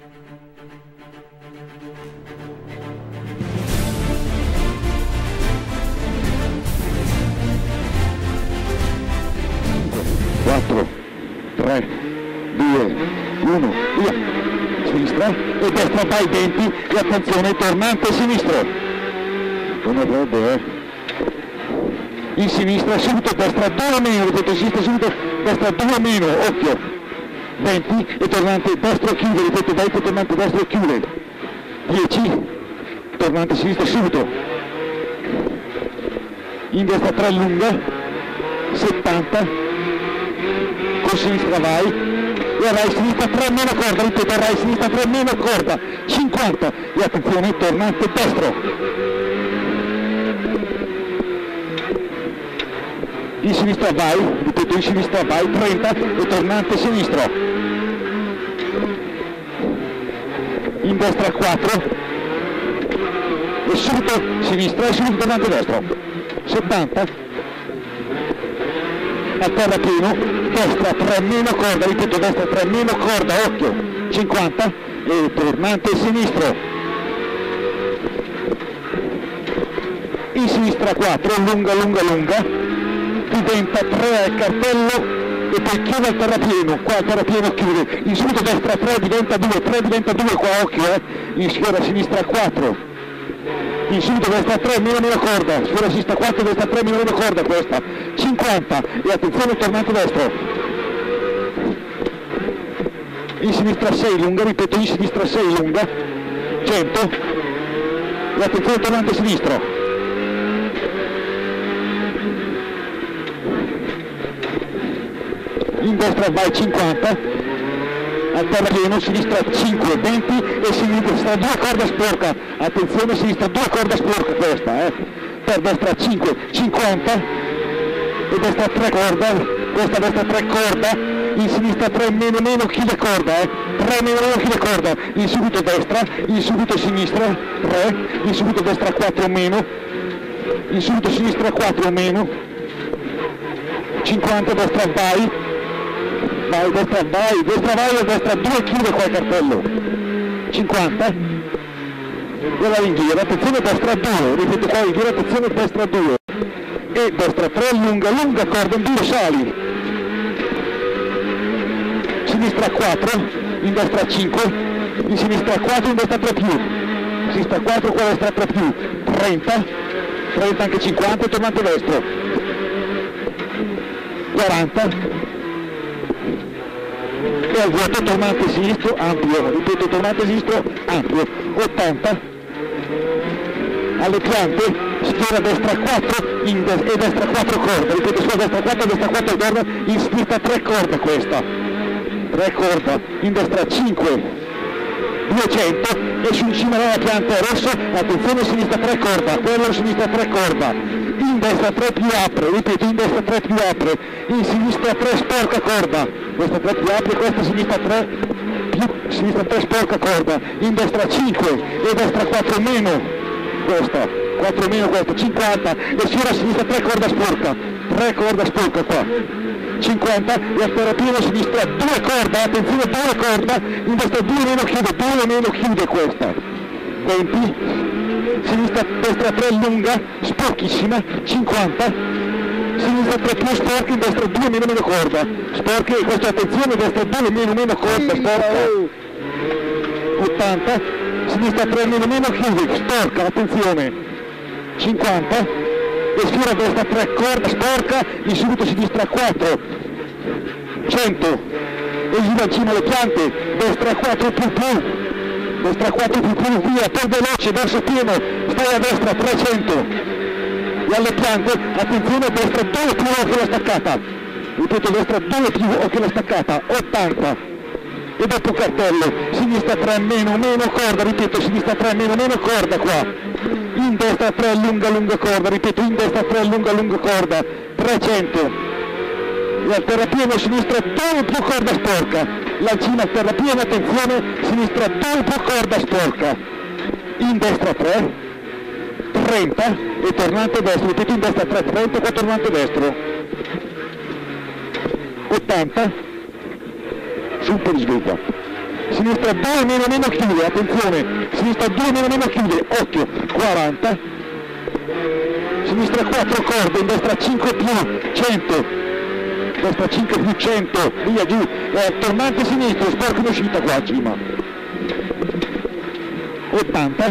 Quattro, 3, 2, 1, via. Sinistra e destra vai 20 e attenzione tornante sinistro. Come avrebbe, in sinistra subito, destra 2 meno, ripeto, sinistra subito, destra 2 meno, occhio. 20 e tornante destro chiude, ripeto, 20 tornante destro chiude. 10, tornante sinistro subito. In destra 3 lunga, 70, con sinistra vai, e avrai sinistra 3 meno corda, ripeto, avrai sinistra 3 meno corda, 50, e attenzione, tornante destro. In sinistra vai, ripeto, in sinistra vai, 30, e tornante sinistro. In destra 4, e subito sinistra, e subito tornante destro. 70, a terra pieno, destra 3 meno corda, ripeto, destra 3 meno corda, occhio, 50, e tornante sinistro. In sinistra 4, lunga, lunga, lunga, diventa 3 al cartello e poi chiude al terrapieno, qua al terrapieno chiude, in subito destra 3 diventa 2, 3 diventa 2, qua occhio, in sfiora sinistra 4, in subito destra 3 meno corda, sfiora sinistra 4, destra 3 meno corda questa, 50 e attenzione tornante destro. In sinistra 6 lunga, ripeto, in sinistra 6 lunga, 100 e attenzione tornante sinistro. In destra vai 50, al terra pieno, sinistra 5, 20 e sinistra 2 corda sporca, attenzione sinistra 2 corda sporca questa, per destra 5, 50 e destra 3 corda, questa destra 3 corda, in sinistra 3 meno chiude corda, 3 meno chiude corda, in subito destra, in subito sinistra 3, in subito destra 4 meno, in subito sinistra 4 meno, 50 destra vai, destra vai e destra 2 chiude qua il cartello, 50 e la ringhiera, attenzione destra 2, ripeto qua ringhiera, attenzione destra 2 e destra 3 lunga corda in 2 sali, sinistra 4, in destra 5, in sinistra 4, in destra 3 più, sinistra 4, qua destra 3 più, 30 anche 50 tornante destro, 40 e al vuoto tornante sinistro ampio, ripeto tornante sinistro ampio, 80 alle piante, sfiora destra 4 e destra 4 corda, ripeto sfiora destra 4 corda, in sinistra 3 corda questa, 3 corda, in destra 5, 200 e su cima della pianta rosso, attenzione sinistra 3 corda, quello sinistra 3 corda, in destra 3 più apre, ripeto in destra 3 più apre, in sinistra 3 sporca corda, questa 3 più apre, questa sinistra 3 più, sinistra 3 sporca corda, in destra 5 e destra 4 meno, questa, 4 meno questa, 50 e sfiora a sinistra 3 corda sporca, 3 corda sporca qua, 50 e a terra pieno sinistra 2 corda, attenzione 2 corda, in destra 2 meno chiude questa, 20, sinistra destra 3 lunga, sporchissima, 50, sinistra 3 più sporca, in destra 2 meno corda, sporche, questa attenzione, destra 2 meno corda, sporca, 80, sinistra 3 meno chiude, sporca, attenzione, 50, e sfiora destra 3 corda, sporca, in subito sinistra 4, 100, e gira in cima alle piante, destra 4 più, destra 4 più, via, per veloce, verso pieno, stai a destra 300, e alle piante, attenzione, destra 2 più occhio la staccata, ripeto destra 2 più occhio la staccata, 80, e dopo cartello, sinistra 3 meno corda, ripeto sinistra 3 meno corda qua, in destra 3 lunga corda, ripeto in destra 3 lunga corda, 300, e al terrapieno sinistra 2 più corda sporca, l'ancina al terrapieno, attenzione, sinistra 2 più corda sporca, in destra 3, 30 e tornante destro, ripeto in destra 3, 30 e tornante destro, 80, su un po' di sviluppo, sinistra 2 meno chiude, attenzione, sinistra 2 meno chiude, occhio, 40, sinistra 4 corde, in destra 5 più 100, destra 5 più 100, via giù, tornante sinistro, sporco in uscita qua a cima, 80,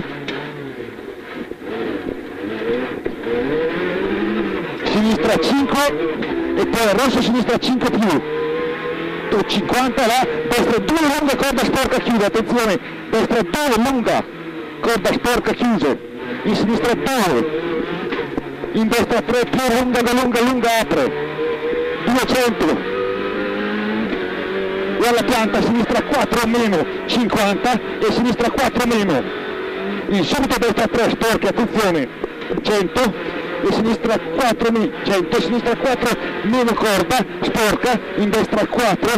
sinistra 5 e poi rosso sinistra 5 più 50 là, destra 2 lunga, corda sporca chiude, attenzione, destra 2 lunga, corda sporca chiuse, in sinistra 2, in destra 3 più lunga apre, 200, e alla pianta sinistra 4 meno 50 e sinistra 4 meno, in subito destra 3 sporche, attenzione, 100, e sinistra 4 meno 100, sinistra 4 meno corda sporca, in destra 4,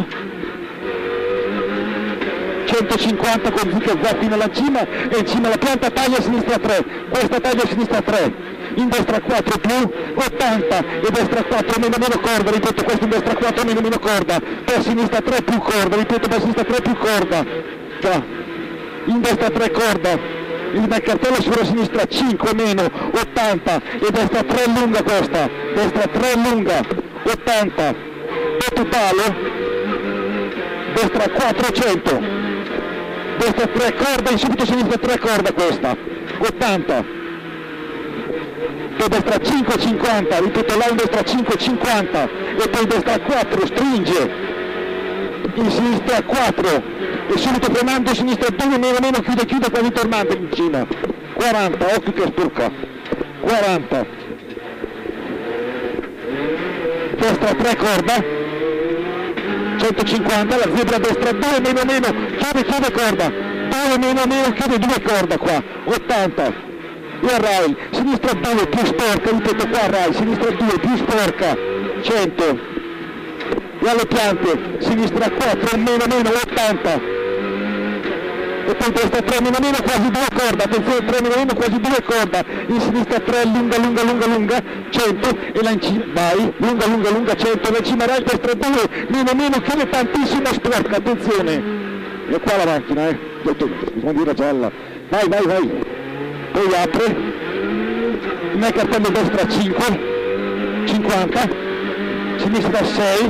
150 con Zucca fino alla cima e in cima alla pianta taglia sinistra 3, questa taglia sinistra 3, in destra 4 più 80 e destra 4 meno corda, ripeto, questo in destra 4 meno corda, per sinistra 3 più corda, ripeto, per sinistra 3 più corda, già, in destra 3 corda, il cartello sulla sinistra 5 meno 80 e destra 3 lunga questa, destra 3 lunga 80 e totale, destra 400, destra 3 corda e subito sinistra 3 corda questa, 80 e destra 5 50, ripeto là in destra 5 50 e poi destra 4 stringe, in sinistra 4 e subito frenando sinistra 2 meno chiude quasi tornante in cima, 40, occhio che sporca, 40, destra 3 corda, 150, la zebra destra 2 meno chiude corda, 2 meno chiude 2 corda qua, 80, e a rail, sinistra 2 più sporca, ripeto qua a rail, sinistra 2 più sporca, 100, e alle piante, sinistra 4 meno 80, e poi destra 3 meno quasi 2 corda, attenzione 3 meno quasi 2 corda, in sinistra 3 lunga 100 e là in cima, vai, lunga 100, la cima rail, destra 2 meno chiude tantissimo sporca, attenzione, e qua la macchina, bandiera gialla, vai, poi apre, nel cartello destra 5, 50, sinistra 6,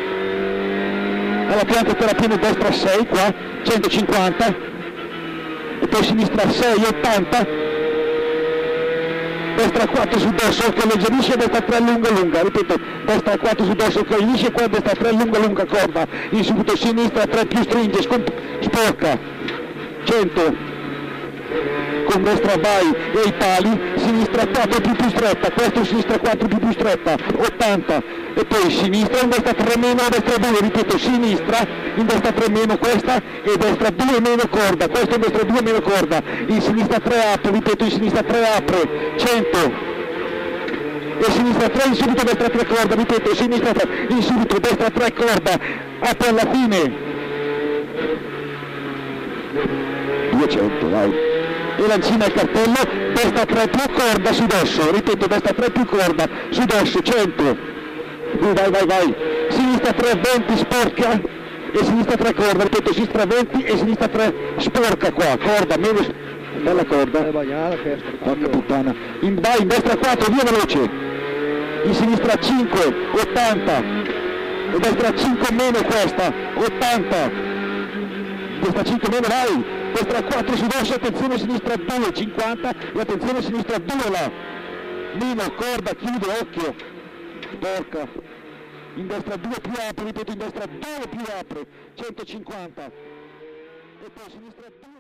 alla pianta terapia destra 6 qua, 150, e poi sinistra 6, 80, destra 4 su dorso che alleggerisce, destra 3 lunga, ripeto, destra 4 su dorso che alleggerisce, qua destra 3 lunga corda, in subito sinistra 3 più stringe, sporca, 100, con destra vai e i pali, sinistra 4 più stretta, questo sinistra 4 più stretta, 80, e poi sinistra, in destra 3 meno, destra 2, ripeto, sinistra, in destra 3 meno questa, e destra 2 meno corda, questo in destra 2 meno corda, in sinistra 3 apre, ripeto, in sinistra 3 apre, 100, e sinistra 3, in subito destra 3 corda, ripeto, sinistra 3, in subito destra 3 corda, apre alla fine, 200, vai. E lancina il cartello, destra 3 più corda su dosso, ripeto, destra 3 più corda su dosso, 100, vai, sinistra 3 20 sporca e sinistra 3 corda, ripeto, sinistra 20 e sinistra 3 sporca qua, corda, meno, bella corda, porca puttana, vai in destra 4, via veloce, in sinistra 5, 80, e destra 5 meno questa, 80, destra 5 meno, vai, destra 4 su dosso, attenzione sinistra 2, 50 e attenzione sinistra 2 là, meno corda, chiude, occhio, porca, in destra 2 più apre, ripeto, in destra 2 più apre, 150 e poi sinistra 2.